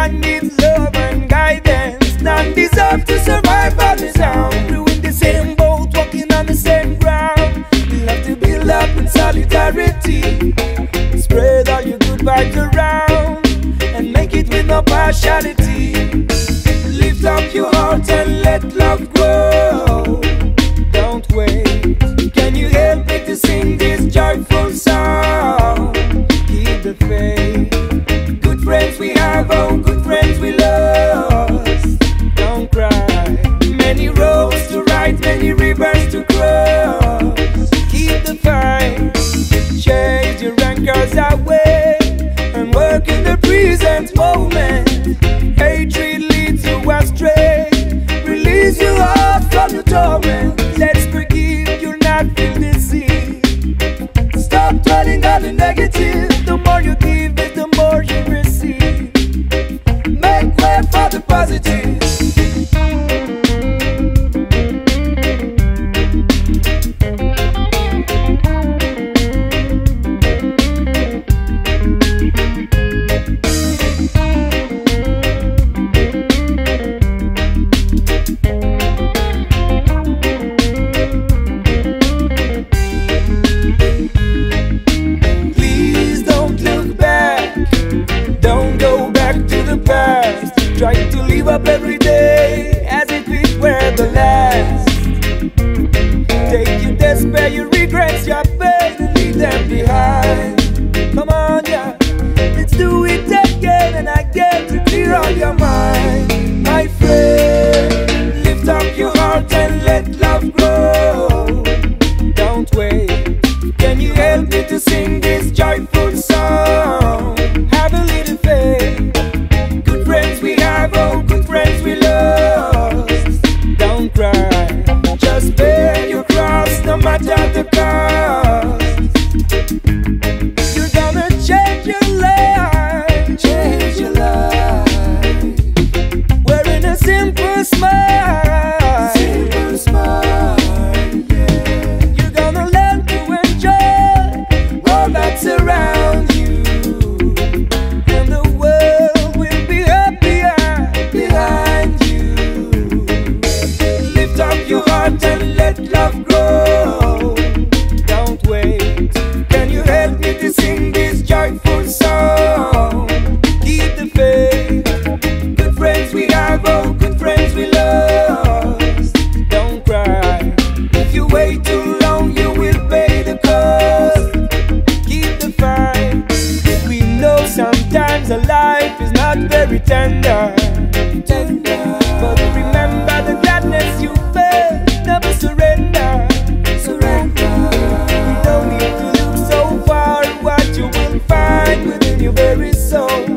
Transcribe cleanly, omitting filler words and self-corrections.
man needs love and guidance. None deserve to survive on his own. We're in the same boat, walking on the same ground. We'll have to build up in solidarity. Spread all your good vibes around and make it with no partiality. Lift up your heart and let love grow. Don't wait. Can you help me to sing this joyful song? Keep the faith. Good friends we have, oh good friends we lost. Don't cry. Many roads to ride, many rivers to cross. Keep the fight. Chase your rancors away and work in the present moment. Hatred leads you astray. Release your heart from the torment. Let's forgive, you'll not feel deceived. Stop dwelling on the negative. The more you give is the more you receive. Make way for the positive. Try to live up every day as if it were the last. Take your despair, your regrets, your pain, and leave them behind. Come on, yeah, let's do it again and again to clear all your mind. My friend, lift up your heart and let love grow. Don't wait. Can you help me to sing this joyful song? Have a little faith. Good friends we have, oh good friends we lost. Don't cry, just bear your cross no matter the cost. You're gonna change your life, change your life. Wearing a simple smile, simple smile, yeah. You're gonna learn to enjoy all that's around you. And let love grow. Don't wait. Can you help me to sing this joyful song? Keep the faith. Good friends we have, oh good friends we lost. Don't cry. If you wait too long, you will pay the cost. Keep the fight. We know sometimes a life is not very tender, but remember the gladness you felt. Never surrender, surrender. You don't need to look so far. What you will find within your very soul.